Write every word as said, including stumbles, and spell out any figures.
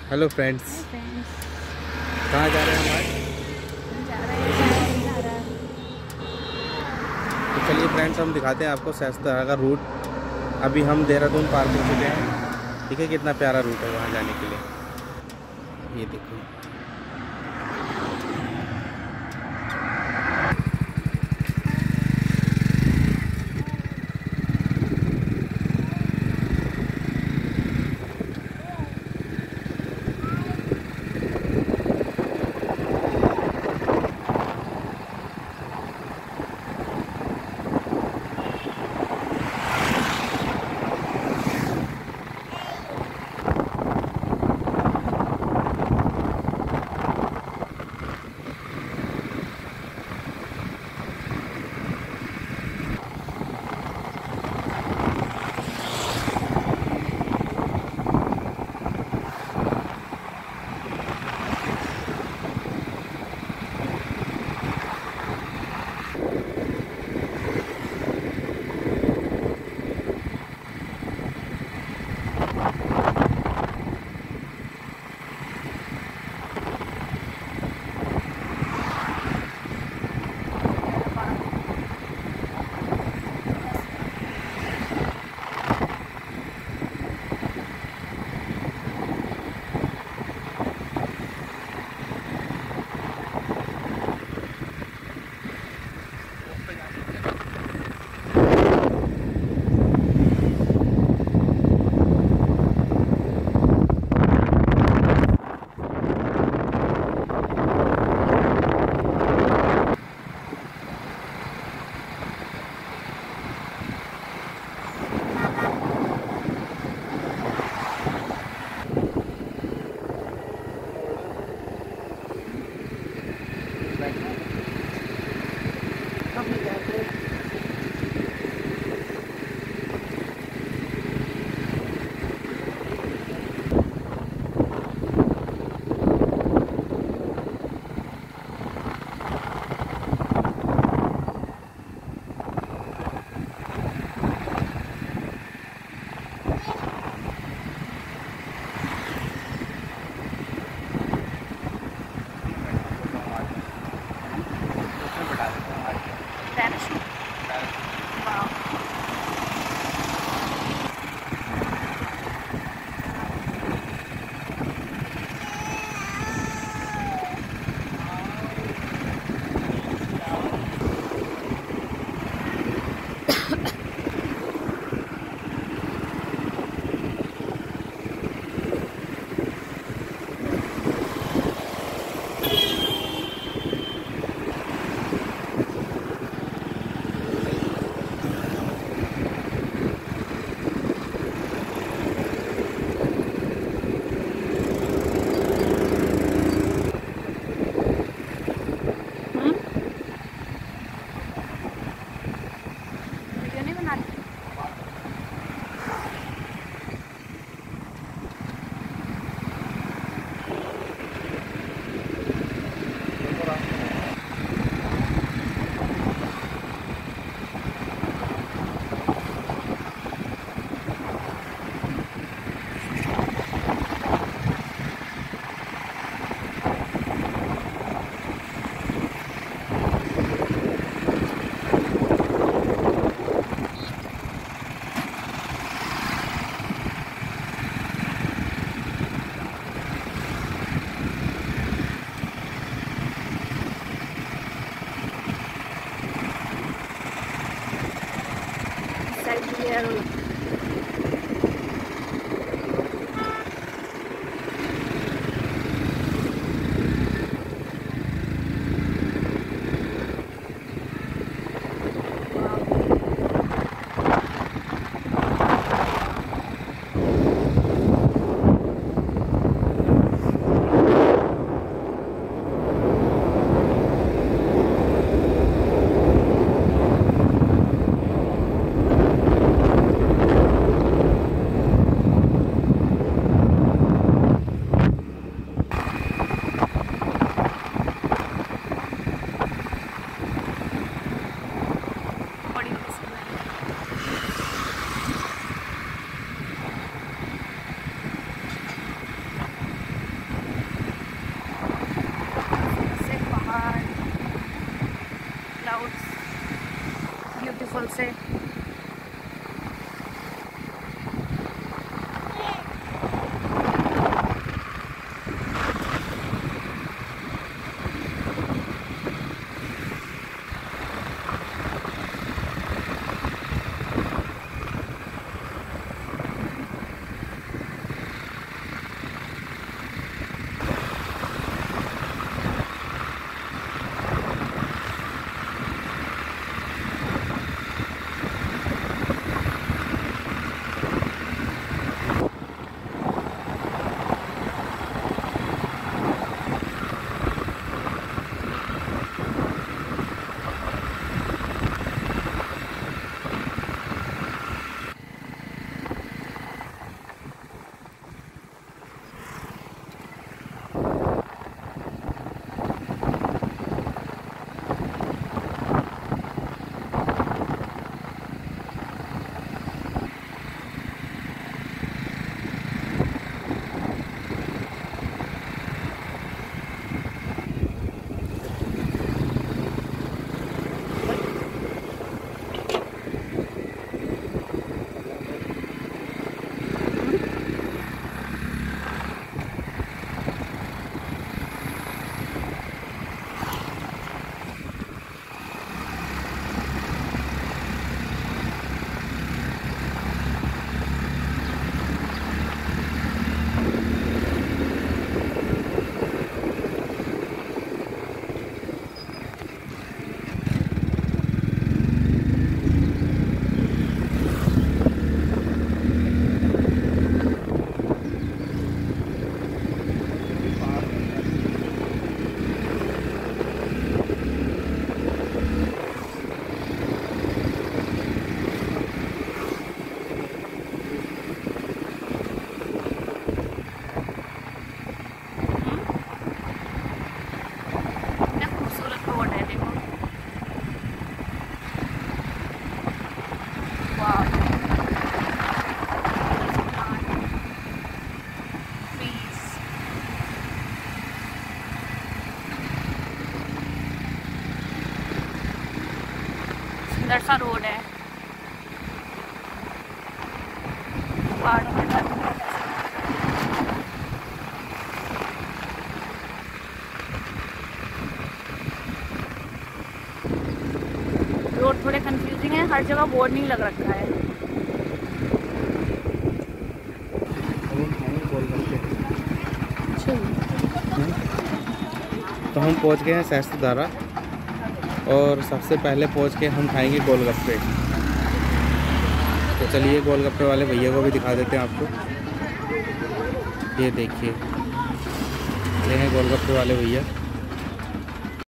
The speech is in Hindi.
Hello friends, hi friends. कहाँ जा रहे हैं हम आज? हम जा रहे हैं सहास्त्रधारा। तो चलिए फ्रेंड्स, हम दिखाते हैं आपको सहास्त्रधारा का रूट। अभी हम देहरादून पार कर चुके हैं। ठीक है, कितना प्यारा रूट है वहाँ जाने के लिए। ये देखो। से। सुंदर सा रोड है। रोड थोड़े कंफ्यूजिंग है, हर जगह बोर्ड नहीं लग रखा है। तो हम पहुंच गए हैं सहस्त्रधारा और सबसे पहले पहुंच के हम खाएंगे गोलगप्पे। तो चलिए गोलगप्पे वाले भैया को भी दिखा देते हैं आपको। ये देखिए, ये हैं गोलगप्पे वाले भैया।